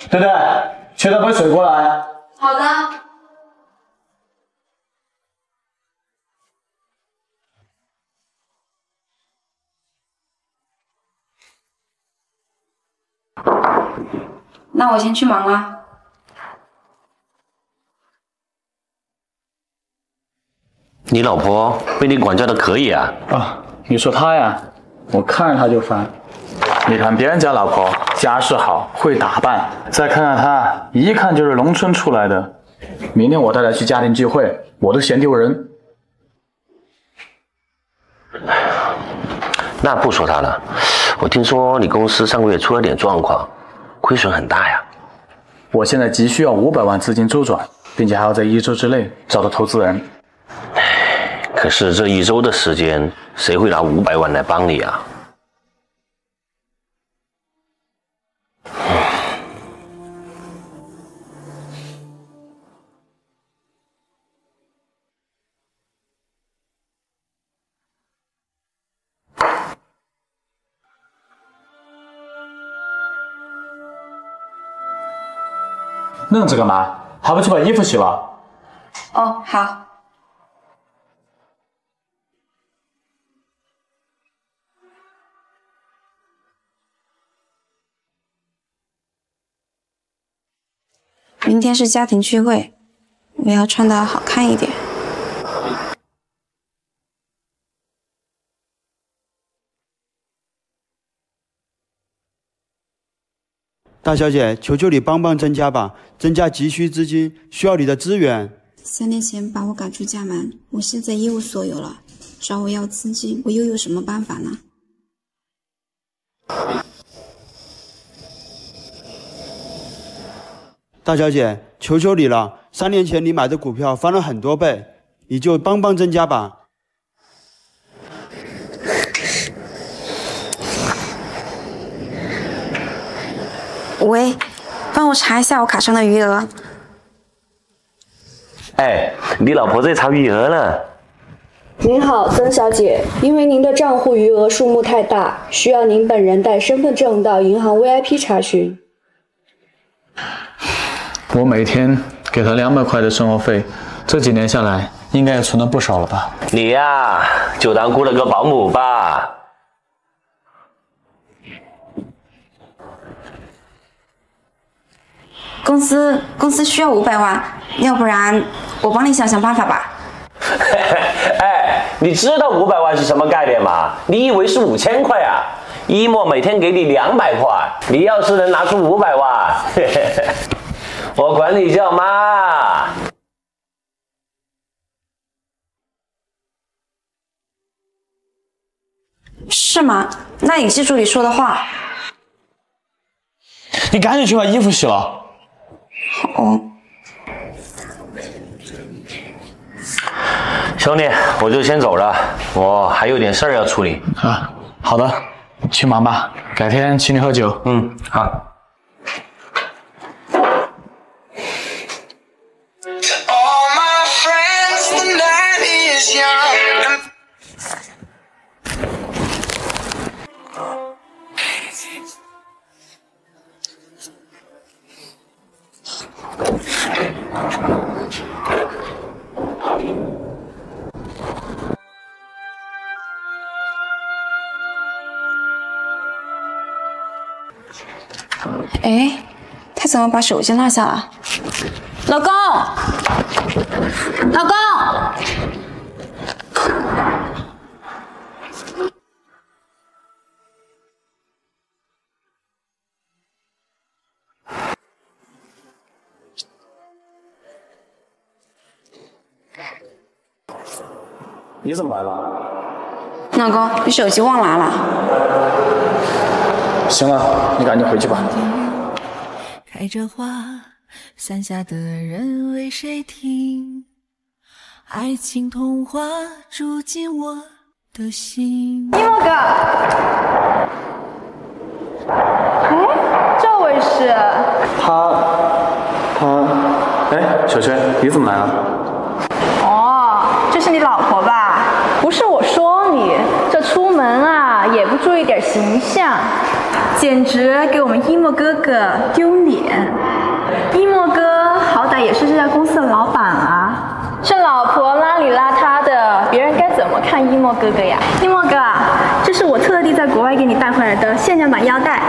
对对，去倒杯水过来。 好的。那我先去忙了。 你老婆被你管教的可以啊？ 啊，你说她呀，我看着她就烦。你看别人家老婆家世好，会打扮，再看看她，一看就是农村出来的。明天我带她去家庭聚会，我都嫌丢人。 那不说她了，我听说你公司上个月出了点状况，亏损很大呀。 我现在急需要500万资金周转，并且还要在1周之内找到投资人。 可是这1周的时间，谁会拿500万来帮你啊？ 愣着干嘛？还不去把衣服洗了？ 哦，好。明天是家庭聚会，我要穿得好看一点。 大小姐，求求你帮帮曾家吧，曾家急需资金，需要你的支援。 3年前把我赶出家门，我现在一无所有了，找我要资金，我又有什么办法呢？ 大小姐，求求你了，3年前你买的股票翻了很多倍，你就帮帮曾家吧。 喂，帮我查一下我卡上的余额。 哎，你老婆在查余额呢。 您好，曾小姐，因为您的账户余额数目太大，需要您本人带身份证到银行 VIP 查询。 我每天给她200块的生活费，这几年下来应该也存了不少了吧？ 你呀，就当雇了个保姆吧。 公司需要500万，要不然我帮你想想办法吧。 哎，你知道500万是什么概念吗？你以为是5000块啊？一墨每天给你200块，你要是能拿出500万，我管你叫妈。 是吗？那你记住你说的话。 你赶紧去把衣服洗了。 哦。 兄弟，我就先走了，我还有点事儿要处理。 啊，好的，去忙吧，改天请你喝酒。 嗯，好。 哎，他怎么把手机落下了？老公，老公。 你怎么来了？ 老公，你手机忘拿了。 行了，你赶紧回去吧。 开着花，伞下的人为谁听？爱情童话住进我的心。 一墨哥，哎，这位是？ 哎，小轩，你怎么来了？ 哦，这是你老婆吧？不是我说你，这出门啊也不注意点形象。 简直给我们一墨哥哥丢脸。一墨哥好歹也是这家公司的老板啊，这老婆邋里邋遢的，别人该怎么看一墨哥哥呀？一墨哥，这是我特地在国外给你带回来的限量版腰带。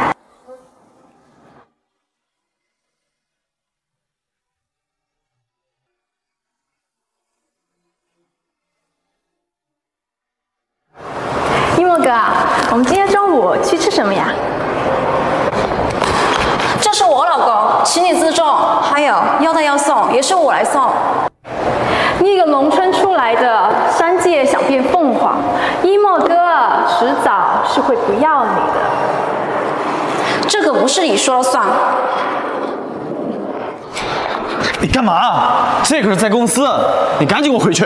一墨哥，我们今天中午去吃什么呀？ 这是我老公，请你自重。还有腰带要送，也是我来送。 你一个农村出来的，山界想变凤凰，一墨哥迟早是会不要你的。 这个不是你说了算。 你干嘛？这可是在公司，你赶紧给我回去。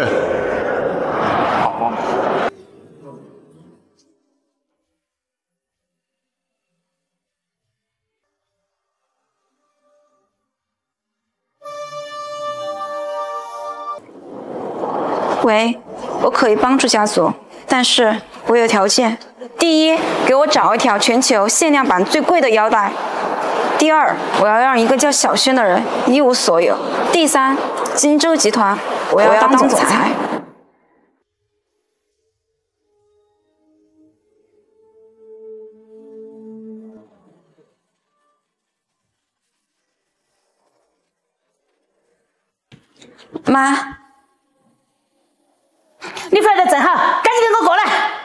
喂，我可以帮助家族，但是我有条件。第一，给我找一条全球限量版最贵的腰带；第二，我要让一个叫小轩的人一无所有；第三，金州集团我要当总裁。妈。 你回来的正好，赶紧跟我过来。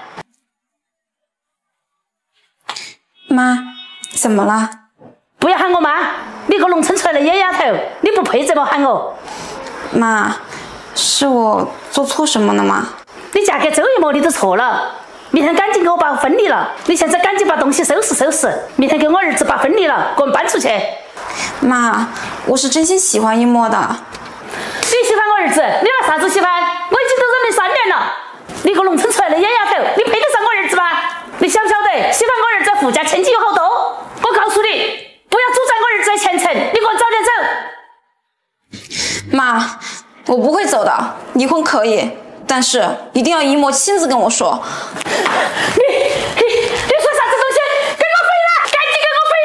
妈，怎么了？ 不要喊我妈，你个农村出来的野丫头，你不配这么喊我。 妈，是我做错什么了吗？ 你嫁给周一模你都错了，明天赶紧给我把分离了。你现在赶紧把东西收拾收拾，明天给我儿子把分离了，给我们搬出去。 妈，我是真心喜欢一墨的。 你喜欢我儿子，你拿啥子喜欢？我已经都忍你3年了。你个农村出来的野丫头，你配得上我儿子吗？你晓不晓得喜欢我儿子富家千金有好多？我告诉你，不要阻挡我儿子的前程，你给我早点走。 妈，我不会走的，离婚可以，但是一定要一墨亲自跟我说。 你说啥子东西？给我回来！赶紧给我回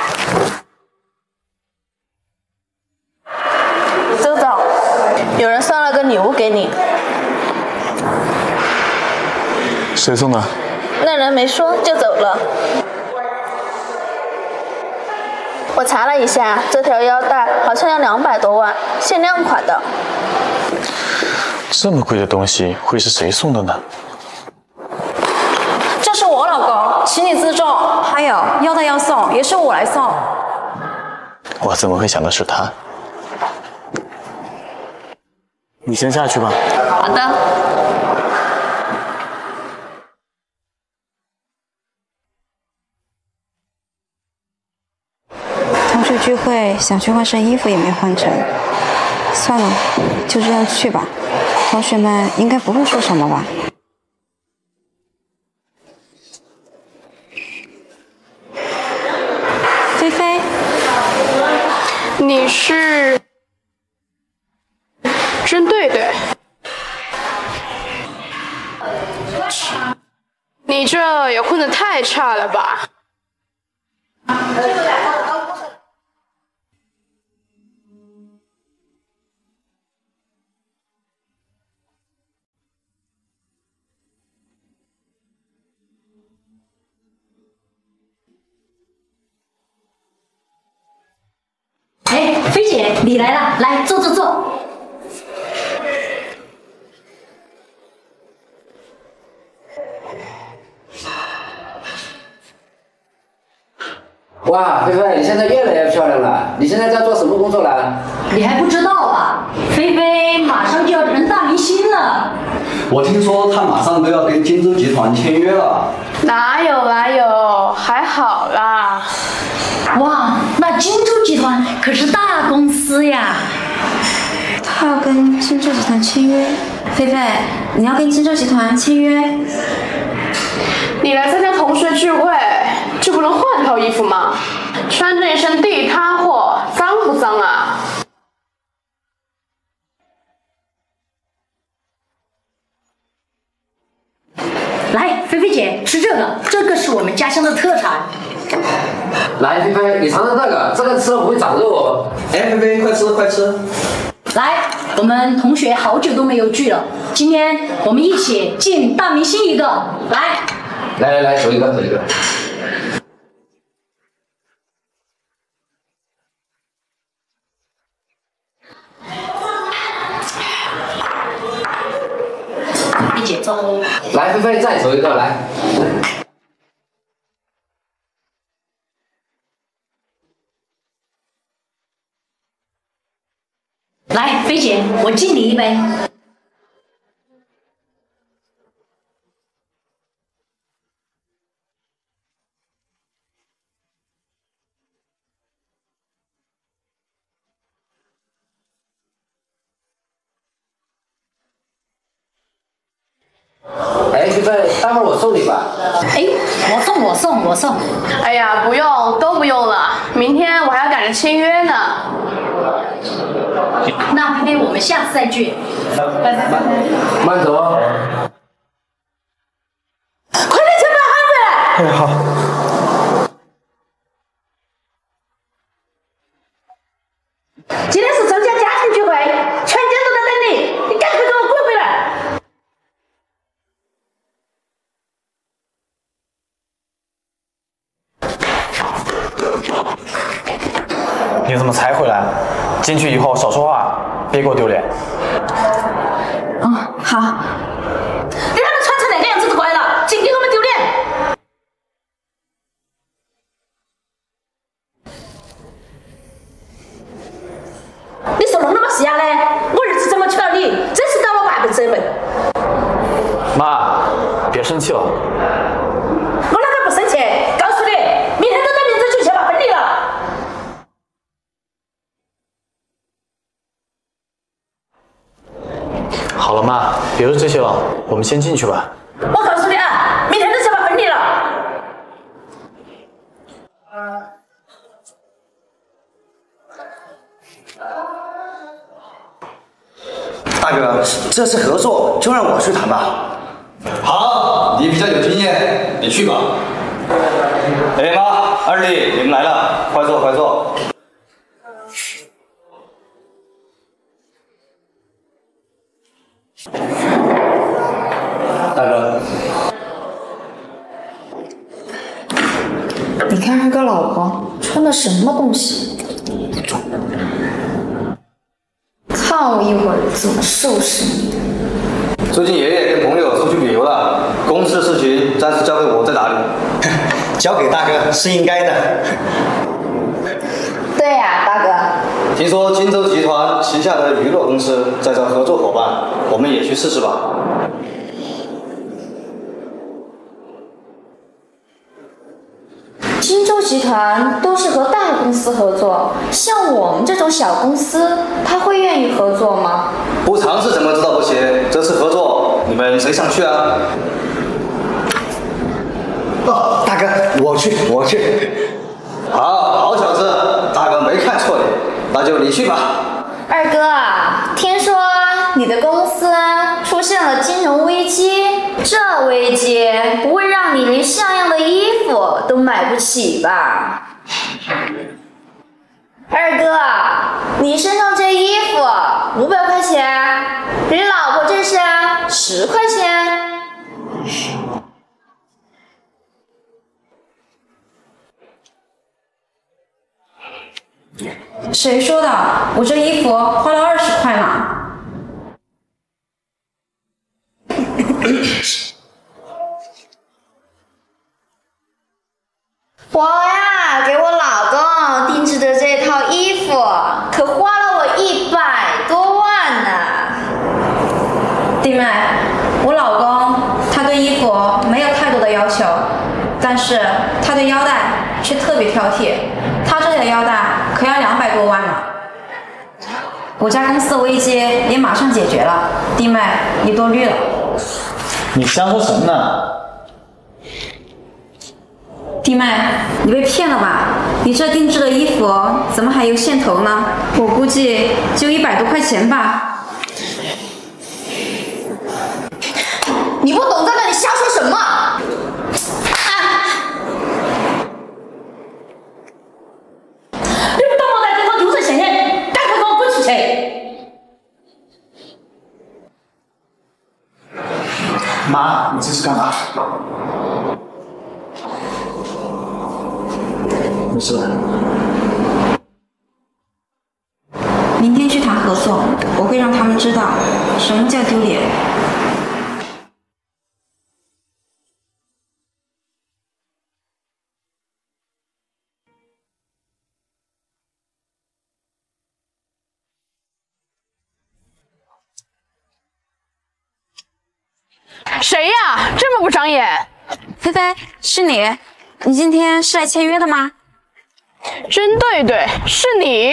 来！ 周总，有人送了个礼物给你。 谁送的？ 那人没说就走了。我查了一下，这条腰带好像要200多万，限量款的。 这么贵的东西会是谁送的呢？ 这是我老公，请你自重。还有腰带要送，也是我来送。 我怎么会想到是他？你先下去吧。 好的。 同学聚会想去换身衣服也没换成，算了，就这样去吧。同学们应该不会说什么吧？菲菲， 你是真对对，你这也混得太差了吧？ 哎，菲姐，你来了，来坐坐坐。 哇，菲菲，你现在越来越漂亮了。你现在在做什么工作呢？ 你还不知道啊？菲菲马上就要成大明星了。 我听说她马上都要跟金州集团签约了。 哪有，还好啦。 哇，那金州集团可是大公司呀。 他要跟金州集团签约。菲菲，你要跟金州集团签约？ 你来参加同学聚会，就不能换套衣服吗？穿着一身地摊货，脏不脏啊？ 来，菲菲姐吃这个，这个是我们家乡的特产。 来，菲菲，你尝尝这个吃了不会长肉哦。 哎，菲菲，快吃快吃。 来，我们同学好久都没有聚了，今天我们一起敬大明星一个，来。 来，走一个。 一起走。 来，菲菲，再走一个，来。 来，菲姐，我敬你一杯。 哎，菲菲，待会儿我送你吧。 哎，我送。 哎呀，不用，都不用了，明天我还要赶着签约呢。 那菲菲，我们下次再聚。拜拜。 慢走哦。 快点去买孩子。 哎，好。 今天是周家家庭聚会，全家都在等你，你赶快给我滚回来！ 你怎么才回来？进去以后少说话，别给我丢脸。 好。你让他穿成那个样子就怪了，净给我们丢脸。你说弄那么瞎嘞？我儿子怎么娶了你？真是搞我爸的责任。 妈，别生气了。 我哪个不生气？告诉你，明天就在民政局去办婚礼了。 好了，妈，别说这些了，我们先进去吧。 我告诉你啊，明天就去办婚礼了。 大哥，这次合作就让我去谈吧。好，你比较有经验，你去吧。 哎妈，二弟，你们来了，快坐快坐。 大哥， 你看这个老婆穿的什么东西？看我一会儿怎么收拾你。 最近爷爷跟朋友出去旅游了，公司的事情暂时交给我在打理。交给大哥是应该的。 对呀，大哥。 听说荆州集团旗下的娱乐公司在招合作伙伴，我们也去试试吧。 荆州集团都是和大公司合作，像我们这种小公司，他会愿意合作吗？ 不尝试怎么知道不行？这次合作，你们谁想去啊？哦，大哥，我去。好小子，大哥没看错你，那就你去吧。 二哥，听说你的公司出现了金融危机，这危机不会让你连像样的衣服都买不起吧？二哥，你身上这衣服500块钱，你老婆这身10块钱。 谁说的？我这衣服花了20块呢。 我呀，给我老公定制的这套衣服，可花了我100多万呢。 弟妹，我老公他对衣服没有太多的要求，但是他对腰带却特别挑剔。他这条腰带可要200多万呢。我家公司的危机也马上解决了，弟妹，你多虑了。 你瞎说什么呢？ 弟妹，你被骗了吧？你这定制的衣服怎么还有线头呢？我估计就100多块钱吧。 你不懂这个，你瞎说什么？ 妈，你这是干嘛？没事。 明天去谈合作，我会让他们知道什么叫丢脸。 谁呀？这么不长眼！ 菲菲，是你？你今天是来签约的吗？ 真对对，是你。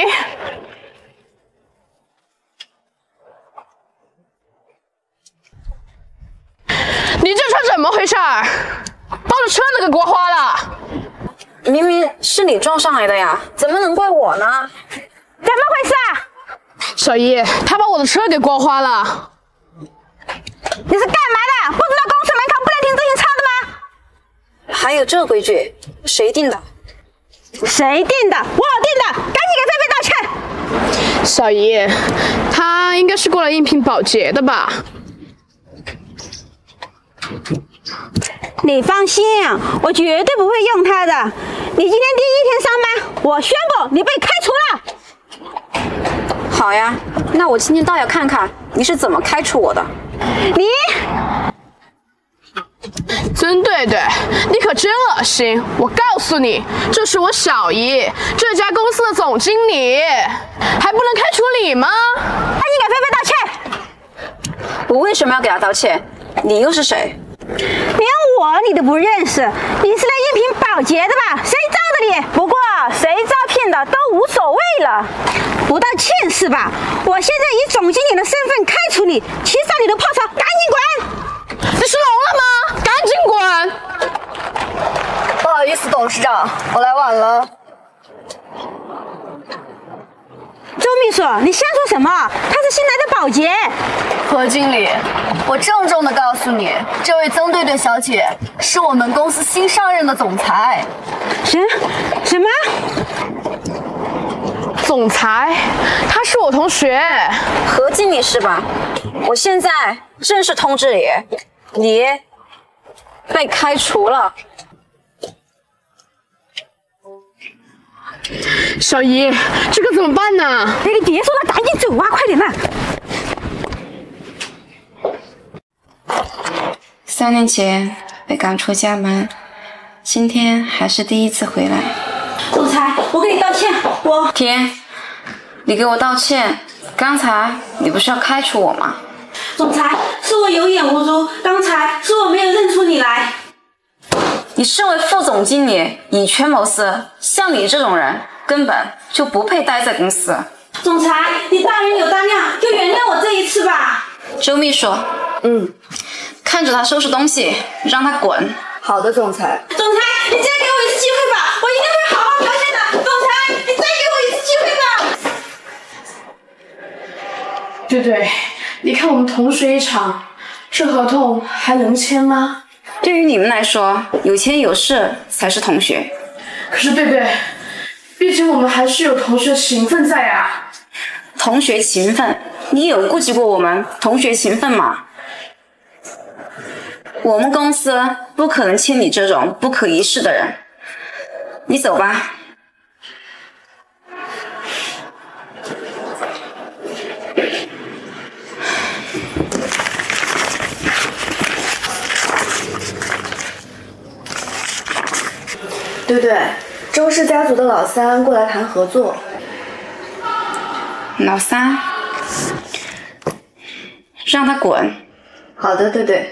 你这车怎么回事儿？把我的车子给刮花了！ 明明是你撞上来的呀，怎么能怪我呢？ 怎么回事啊？小姨，他把我的车给刮花了。 你是干嘛的？不知道公司门口不能停自行车的吗？ 还有这规矩，谁定的？ 谁定的？我定的！赶紧给菲菲道歉！ 小姨，他应该是过来应聘保洁的吧？ 你放心，我绝对不会用他的。你今天第一天上班，我宣布你被开除了。 好呀，那我今天倒要看看你是怎么开除我的。 你真对对，你可真恶心！我告诉你，这是我小姨，这家公司的总经理，还不能开除你吗？ 赶紧给菲菲道歉！ 我为什么要给她道歉？你又是谁？ 连我你都不认识，你是来应聘保洁的吧？谁招的你？不过谁招聘的都无所谓了，不道歉是吧？我现在以总经理的身份开除你，提上你的破槽，赶紧滚！ 你是聋了吗？赶紧滚！ 不好意思，董事长，我来晚了。 周秘书，你瞎说什么？她是新来的保洁。 何经理，我郑重的告诉你，这位曾对对小姐是我们公司新上任的总裁。 什么？ 总裁？他是我同学。 何经理是吧？我现在正式通知你被开除了。 小姨，这个怎么办呢？ 你别说了，赶紧走啊，快点啦 ！3年前被赶出家门，今天还是第一次回来。 总裁，我给你道歉， 天，你给我道歉！刚才你不是要开除我吗？ 总裁，是我有眼无珠，刚才是我没有认出你来。 你身为副总经理，以权谋私，像你这种人根本就不配待在公司。 总裁，你大人有大量，就原谅我这一次吧。 周秘书，看着他收拾东西，让他滚。 好的，总裁。 总裁，你再给我一次机会吧，我一定会好好表现的。总裁，你再给我一次机会吧。 对对，你看我们同学一场，这合同还能签吗？ 对于你们来说，有钱有势才是同学。 可是对对，毕竟我们还是有同学情分在啊。 同学情分？你有顾及过我们同学情分吗？我们公司不可能签你这种不可一世的人。你走吧。 对对，周氏家族的老三过来谈合作。 老三，让他滚。 好的，对对。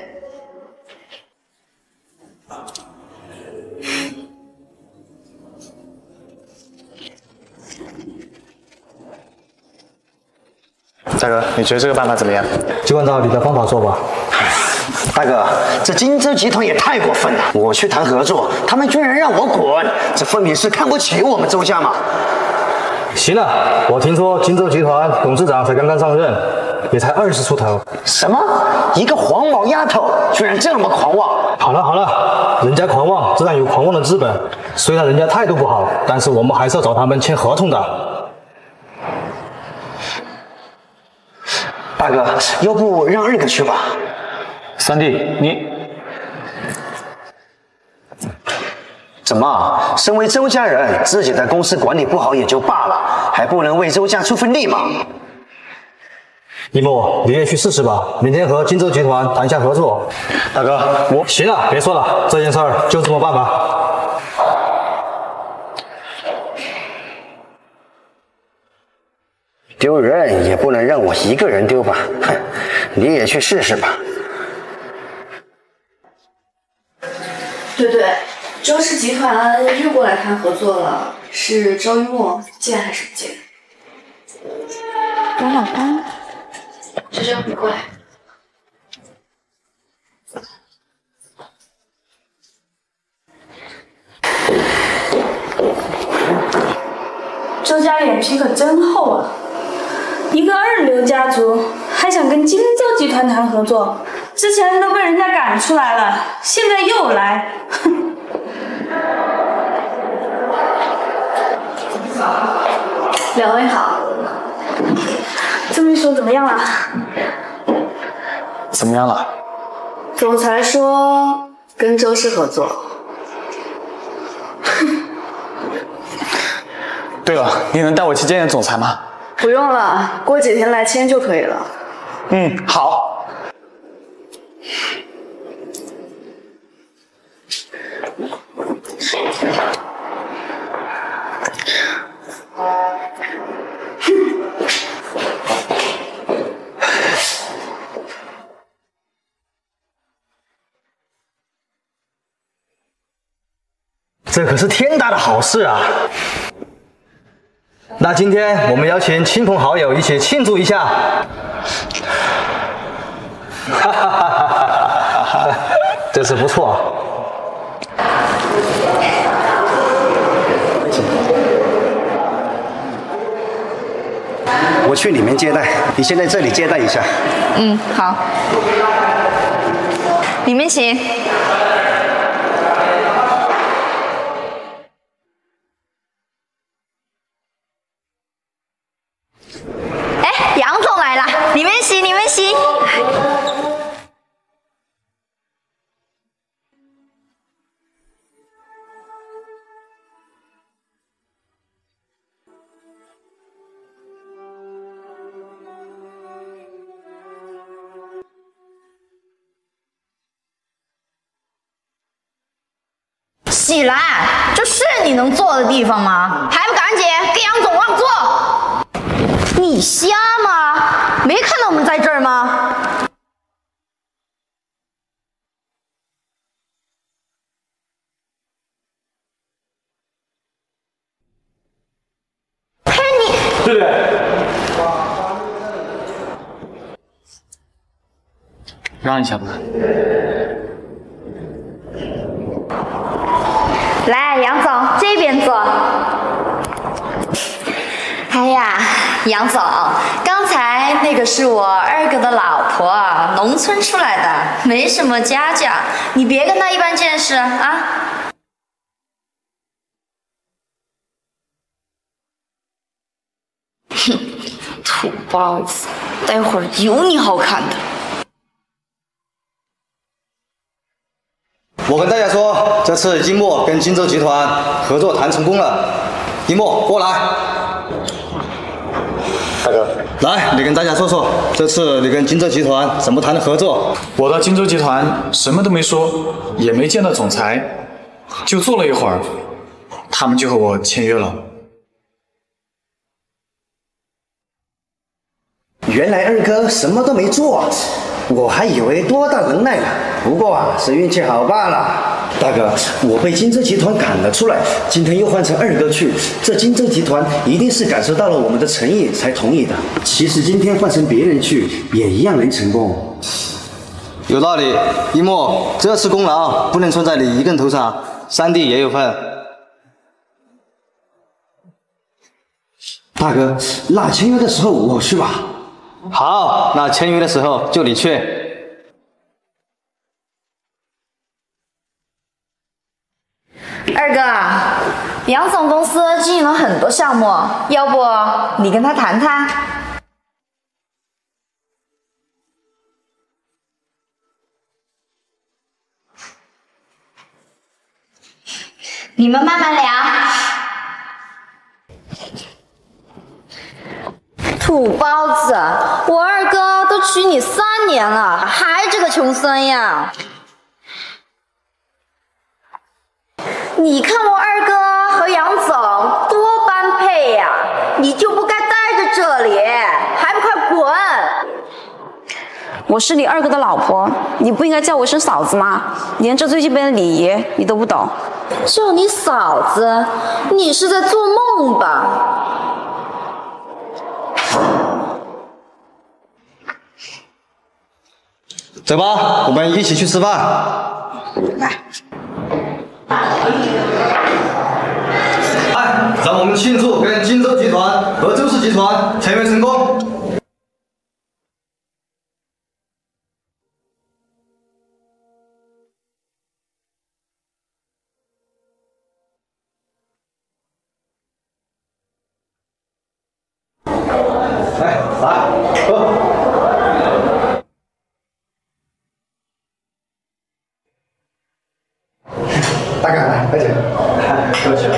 大哥，你觉得这个办法怎么样？ 就按照你的方法做吧。大哥，这金州集团也太过分了！我去谈合作，他们居然让我滚，这分明是看不起我们周家嘛！ 行了，我听说金州集团董事长才刚刚上任，也才20出头。 什么？一个黄毛丫头居然这么狂妄！ 好了，人家狂妄自然有狂妄的资本。虽然人家态度不好，但是我们还是要找他们签合同的。 大哥，要不让2个去吧？ 三弟，你怎么？身为周家人，自己的公司管理不好也就罢了，还不能为周家出份力吗？ 一木，你也去试试吧，明天和金州集团谈下合作。大哥，行了，别说了，这件事儿就这么办吧。 丢人也不能让我一个人丢吧？哼，你也去试试吧。 对对，周氏集团又过来谈合作了，是周一墨，见还是不见？ 我老公。 芷芷，你过来。 周家脸皮可真厚啊！一个二流家族还想跟荆州集团谈合作，之前都被人家赶出来了，现在又来，哼！ 两位好。 这么一说怎么样了？ 怎么样了？ 总裁说跟周氏合作。 对了，你能带我去见见总裁吗？ 不用了，过几天来签就可以了。 嗯，好。 这可是天大的好事啊！那今天我们邀请亲朋好友一起庆祝一下。哈哈哈哈哈！这次不错。 我去里面接待，你先在这里接待一下。 嗯，好。里面请。哎，杨总来了，里面请，里面请。起来，这是你能坐的地方吗？还不赶紧给杨总让座！你瞎吗？没看到我们在这儿吗？嘿，你对不对？ 让一下吧。 来，杨总这边坐。哎呀，杨总，刚才那个是我二哥的老婆，农村出来的，没什么家教，你别跟他一般见识啊。哼，土包子，待会儿有你好看的。 我跟大家说，这次金墨跟荆州集团合作谈成功了。一墨，过来。大哥，来，你跟大家说说，这次你跟荆州集团怎么谈的合作？ 我到荆州集团什么都没说，也没见到总裁，就坐了一会儿，他们就和我签约了。 原来二哥什么都没做，我还以为多大能耐呢。不过啊，是运气好罢了。大哥，我被荆州集团赶了出来，今天又换成二哥去，这荆州集团一定是感受到了我们的诚意才同意的。其实今天换成别人去，也一样能成功。 有道理，一墨，这次功劳不能算在你一个人头上，三弟也有份。 大哥，那签约的时候我去吧。 好，那签约的时候就你去。 二哥，杨总公司经营了很多项目，要不你跟他谈谈？ 你们慢慢聊。土包子，我二哥都娶你3年了，还这个穷孙样。你看我二哥和杨总多般配呀，你就不该待在这里，还不快滚！ 我是你二哥的老婆，你不应该叫我一声嫂子吗？连这最基本的礼仪你都不懂。 叫你嫂子，你是在做梦吧？ 走吧，我们一起去吃饭。 来。 让我们庆祝跟荆州集团和周氏集团签约成功。来，喝。大哥，来，快点，客气了。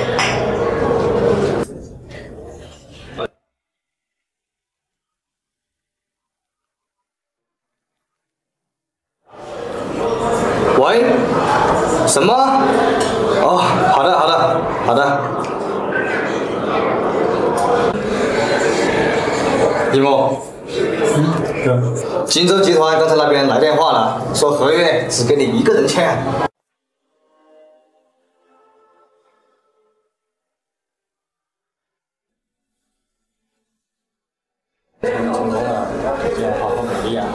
喂，什么？哦，好的，好的，好的。一木，荆州集团刚才那边来电话了，说合约只给你一个人签。成功了，要好好努力啊！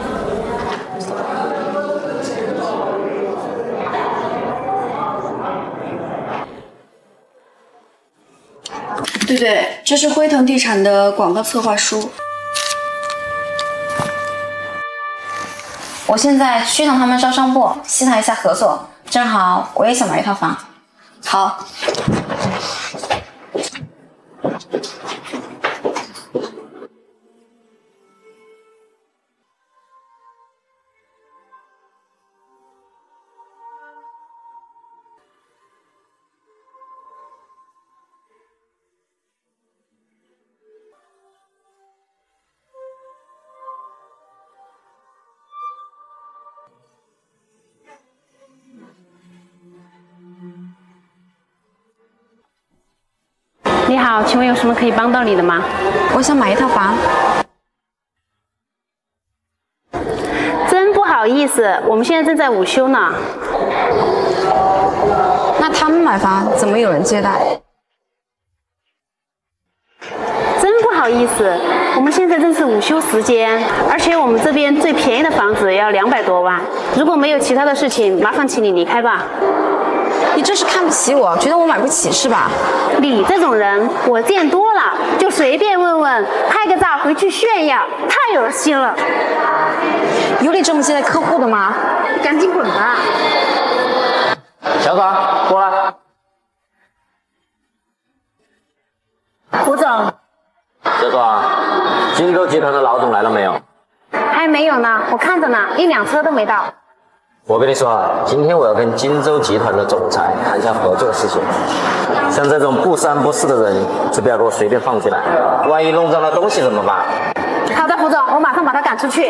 对，这是辉腾地产的广告策划书。 我现在去趟他们招商部，希谈一下合作。正好我也想买一套房。 好。 你好，请问有什么可以帮到你的吗？ 我想买一套房。 真不好意思，我们现在正在午休呢。 那他们买房怎么有人接待？ 真不好意思，我们现在正是午休时间，而且我们这边最便宜的房子要200多万。如果没有其他的事情，麻烦请你离开吧。 你这是看不起我，觉得我买不起是吧？ 你这种人我见多了，就随便问问，拍个照回去炫耀，太恶心了。 有你这么接待客户的吗？ 赶紧滚吧！ 小爽，过来。 胡总， 小爽，荆州集团的老总来了没有？ 还没有呢，我看着呢，1辆车都没到。 我跟你说啊，今天我要跟荆州集团的总裁谈一下合作的事情。像这种不三不四的人，就不要给我随便放进来，万一弄脏了东西怎么办？ 好的，胡总，我马上把他赶出去。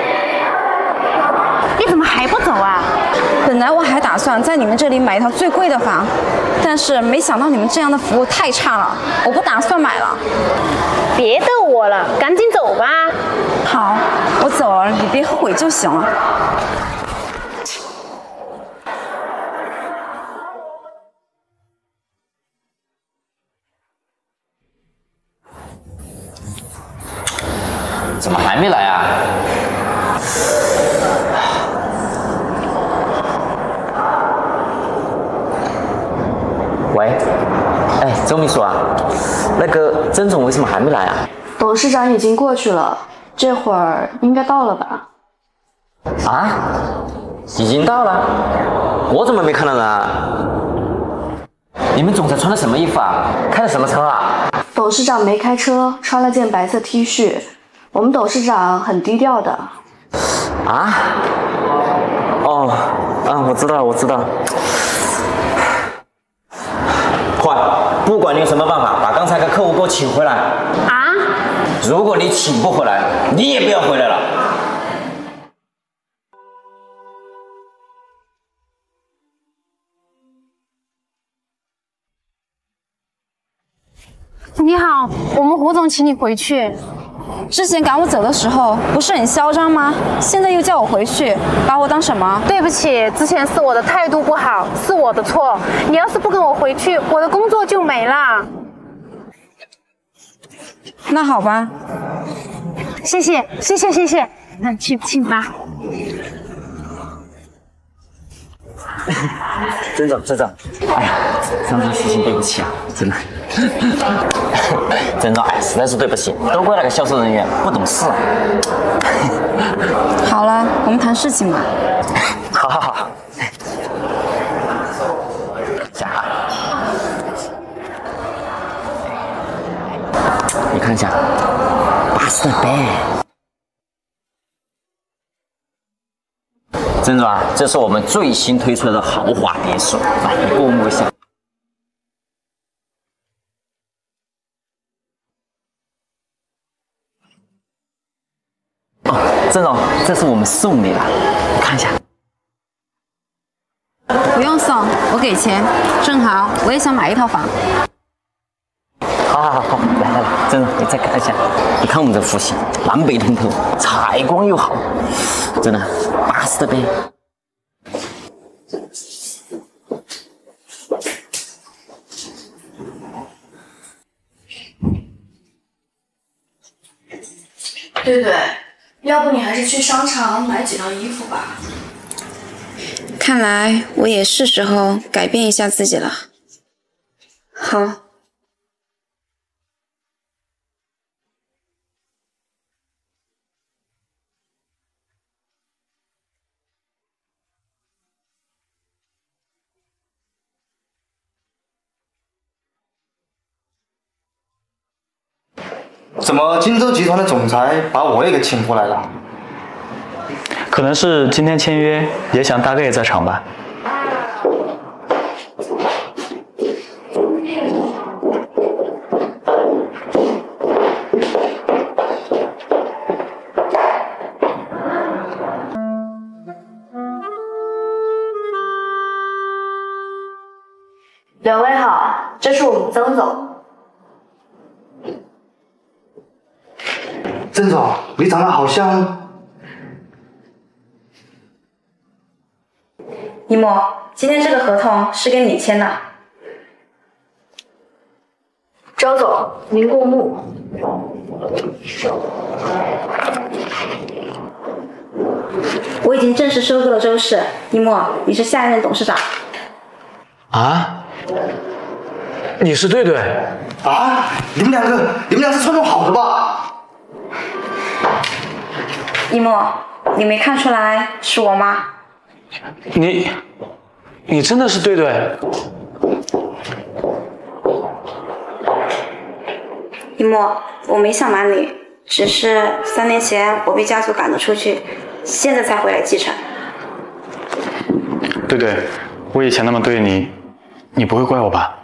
你怎么还不走啊？ 本来我还打算在你们这里买一套最贵的房，但是没想到你们这样的服务太差了，我不打算买了。 别逗我了，赶紧走吧。 好，我走了，你别后悔就行了。 怎么还没来啊？喂，哎，周秘书啊，那个曾总为什么还没来啊？ 董事长已经过去了，这会儿应该到了吧？ 啊？已经到了？我怎么没看到呢？你们总裁穿的什么衣服啊？开的什么车啊？ 董事长没开车，穿了件白色 T 恤。我们董事长很低调的。 啊？哦，啊，我知道，我知道。 不管你有什么办法，把刚才的客户给我请回来。 啊？ 如果你请不回来，你也不要回来了。 你好，我们胡总请你回去。 之前赶我走的时候不是很嚣张吗？现在又叫我回去，把我当什么？ 对不起，之前是我的态度不好，是我的错。你要是不跟我回去，我的工作就没了。 那好吧， 谢谢。那请吧。 曾总，哎呀，上次事情对不起啊，真的。曾总，哎，实在是对不起，都怪那个销售人员不懂事。 好了，我们谈事情吧。 好。下哈，你看一下，巴适的呗。曾总啊，这是我们最新推出来的豪华别墅，来过目一下。哦，曾总，这是我们送你的，你看一下。 不用送，我给钱，正好我也想买一套房。 好，来，曾总，你再看一下，你看我们这户型，蓝白通透，采光又好，真的巴适的呗。 对，要不你还是去商场买几套衣服吧。 看来我也是时候改变一下自己了。好。 怎么荆州集团的总裁把我也给请过来了？ 可能是今天签约，也想大哥也在场吧。 两位好，这是我们曾总。 曾总，你长得好像…… 一墨，今天这个合同是跟你签的。 周总，您过目。 我已经正式收购了周氏，一墨，你是下任董事长。 啊？你是对对？ 啊？你们俩是串通好的吧？ 一墨，你没看出来是我吗？ 你真的是对对？ 一墨，我没想瞒你，只是3年前我被家族赶了出去，现在才回来继承。 对对，我以前那么对你，你不会怪我吧？